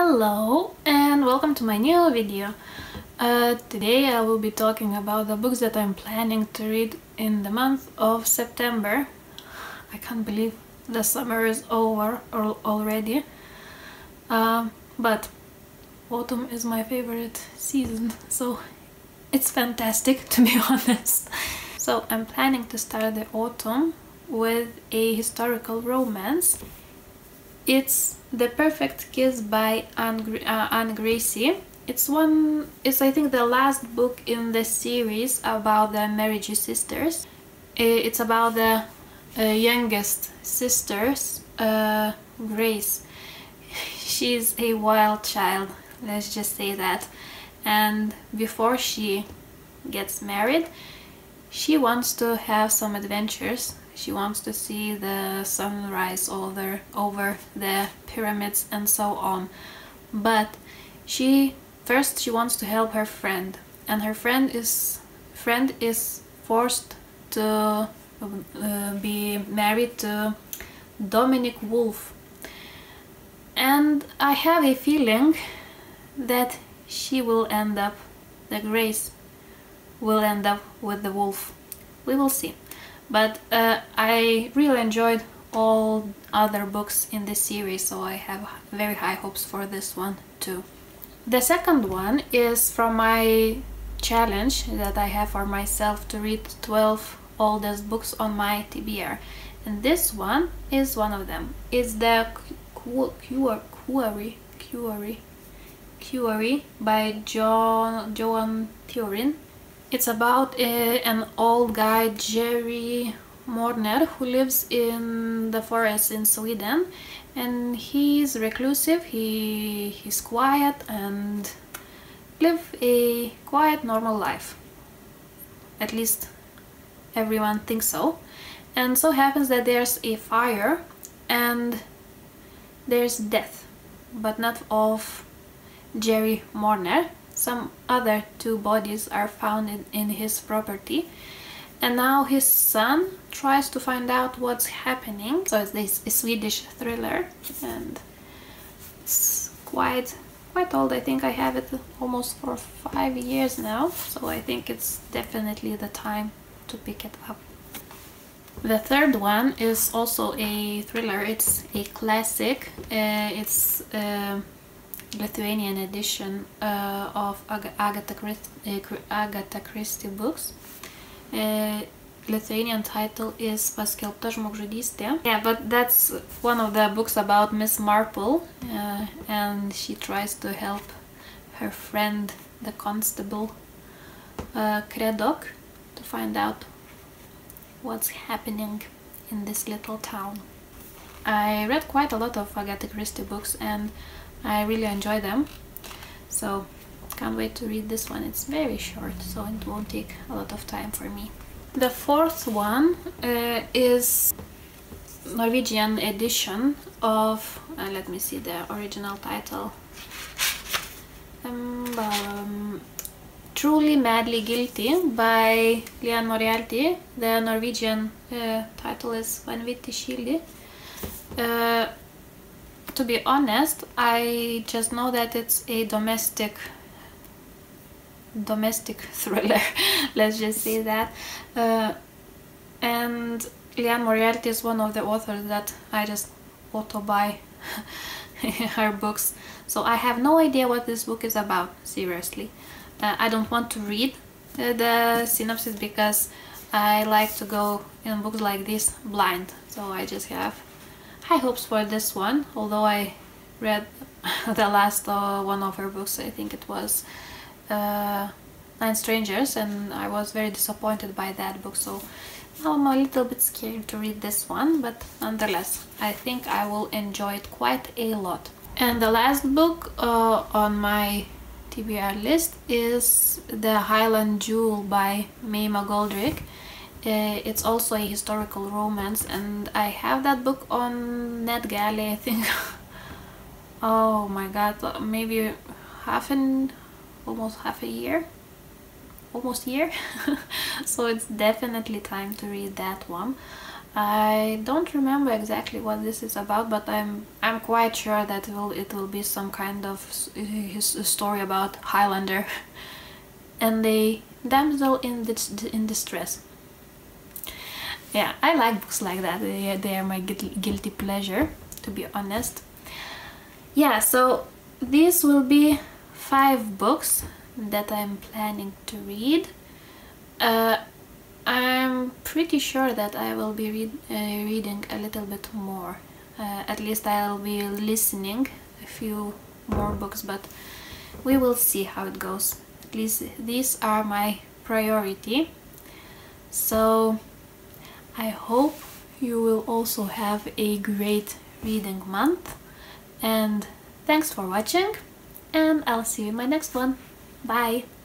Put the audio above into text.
Hello and welcome to my new video. Today I will be talking about the books that I'm planning to read in the month of September. I can't believe the summer is over already, but autumn is my favorite season, so it's fantastic, to be honest. So I'm planning to start the autumn with a historical romance. It's The Perfect Kiss by Anne Gracie. It's I think the last book in the series about the Marriage sisters. It's about the youngest sisters, Grace. She's a wild child, let's just say that. And before she gets married, she wants to have some adventures. She wants to see the sunrise over the pyramids and so on. But first she wants to help her friend, and her friend is forced to be married to Dominic Wolf. And I have a feeling that Grace will end up with the wolf. We will see. But I really enjoyed all other books in this series, so I have very high hopes for this one too. The second one is from my challenge that I have for myself to read 12 oldest books on my TBR, and this one is one of them. It's the Quarry by Joan Theorin. It's about an old guy, Jerry Morner, who lives in the forest in Sweden, and he's reclusive. He's quiet and live a quiet, normal life. At least everyone thinks so. And so happens that there's a fire and there's death, but not of Jerry Morner. Some other two bodies are found in his property, and now his son tries to find out what's happening. So it's this Swedish thriller, and it's quite old. I think I have it almost for 5 years now, so I think it's definitely the time to pick it up. The third one is also a thriller. It's a classic. It's Lithuanian edition of Agatha Christie books. Lithuanian title is Paskelbta žmogžudystė. Yeah, but that's one of the books about Miss Marple, and she tries to help her friend, the constable Craddock, to find out what's happening in this little town. I read quite a lot of Agatha Christie books and I really enjoy them, so can't wait to read this one. It's very short, so it won't take a lot of time for me. The fourth one is Norwegian edition of, let me see the original title, Truly Madly Guilty by Lian Moriarty. The Norwegian title is Vanvittig skyldig. To be honest, I just know that it's a domestic thriller, let's just say that, and Lian Moriarty is one of the authors that I just auto-buy her books, so I have no idea what this book is about, seriously. I don't want to read the synopsis because I like to go in books like this blind, so I just have high hopes for this one. Although I read the last one of her books, I think it was Nine Strangers, and I was very disappointed by that book, so now I'm a little bit scared to read this one, but nonetheless I think I will enjoy it quite a lot. And the last book on my TBR list is The Highland Jewel by May McGoldrick. It's also a historical romance, and I have that book on NetGalley, I think. Oh my god, maybe almost half a year, almost year. So it's definitely time to read that one. I don't remember exactly what this is about, but I'm quite sure that it will be some kind of his story about Highlander and a damsel in distress. Yeah, I like books like that. They are my guilty pleasure, to be honest. Yeah, so these will be 5 books that I'm planning to read. I'm pretty sure that I will be reading a little bit more. At least I'll be listening a few more books, but we will see how it goes. At least these are my priority. So I hope you will also have a great reading month, and thanks for watching, and I'll see you in my next one. Bye!